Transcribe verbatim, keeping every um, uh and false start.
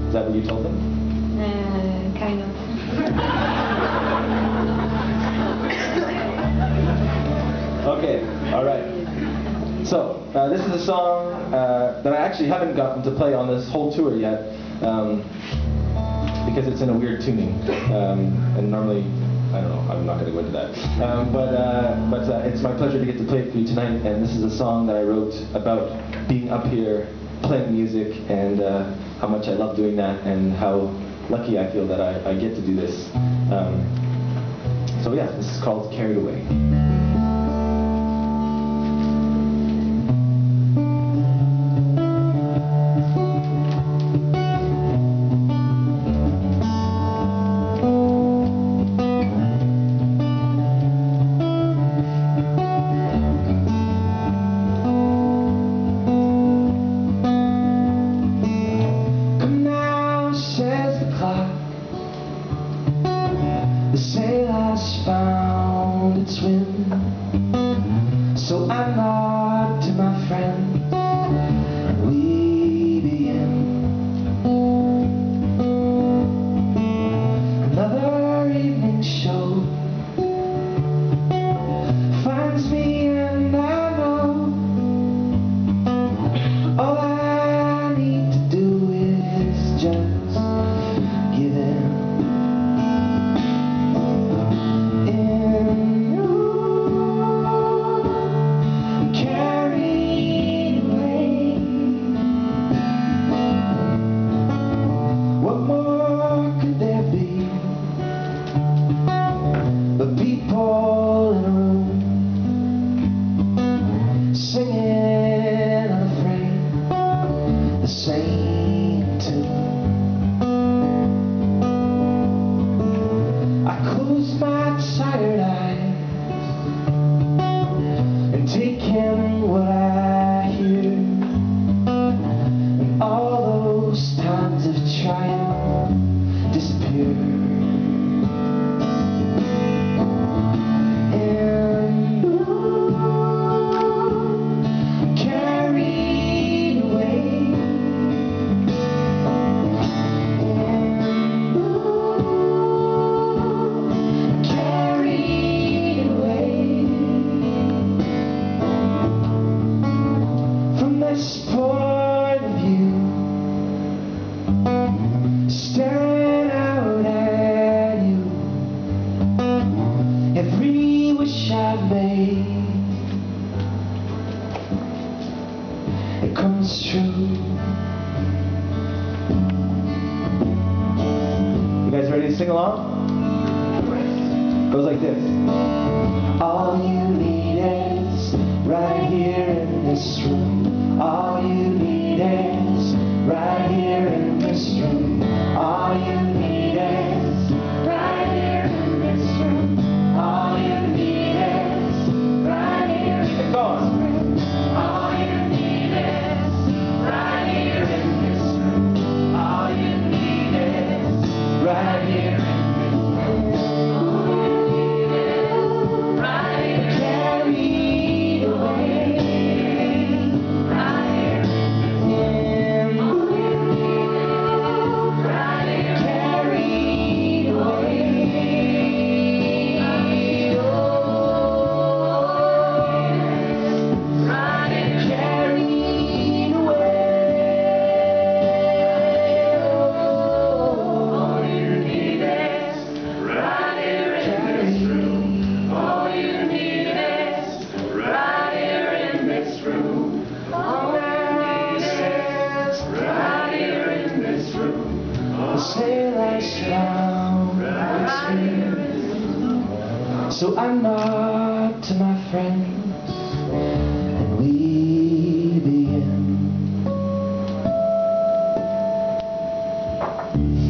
Is that what you told them? Uh, kind of. Okay, all right. So, uh, this is a song uh, that I actually haven't gotten to play on this whole tour yet, um, because it's in a weird tuning, um, and normally, I don't know, I'm not going to go into that. Um, but uh, but uh, it's my pleasure to get to play it for you tonight, and this is a song that I wrote about being up here, playing music, and uh, how much I love doing that, and how lucky I feel that I, I get to do this. Um, so yeah, this is called Carried Away. The sail has found its wind, so I nod to my friend, and we begin another evening show. Finds me and I know all I need to do is just give in. The people in a room singing unafraid the same tune. I close my tired eyes and take in what I hear, and all those times of triumph disappear. Staring out at you, every wish I've made, it comes true. You guys ready to sing along? Goes like this. All you need is right here in this room. All you need is right here in this room. All you need is right here in this room. All you need is right here in this room. All you need is right here in this room. All you need is right here in this room. So I nod to my friends, and we begin.